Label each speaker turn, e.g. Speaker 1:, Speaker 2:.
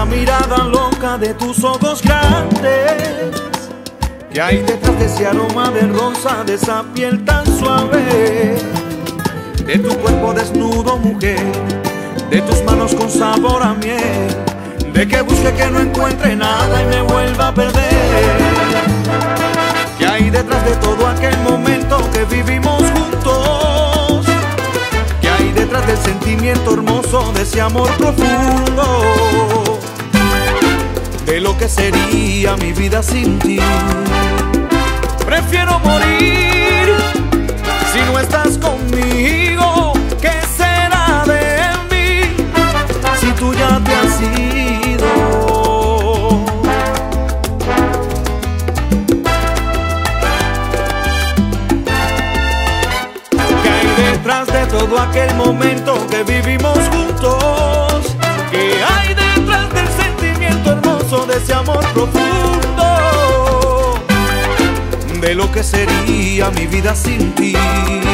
Speaker 1: esa mirada loca de tus ojos grandes, que hay detrás de ese aroma de rosa, de esa piel tan suave, de tu cuerpo desnudo, mujer, de tus manos con sabor a miel, de que busque que no encuentre nada y me vuelva a perder. Que hay detrás de todo aquel momento que vivimos juntos, que hay detrás del sentimiento hermoso de ese amor profundo, de lo que sería mi vida sin ti. Prefiero morir si no estás conmigo. ¿Qué será de mí si tú ya te has ido? ¿Qué hay detrás de todo aquel momento que vivimos juntos? ¿Qué hay detrás del sentimiento hermoso de ese amor profundo, de lo que sería mi vida sin ti?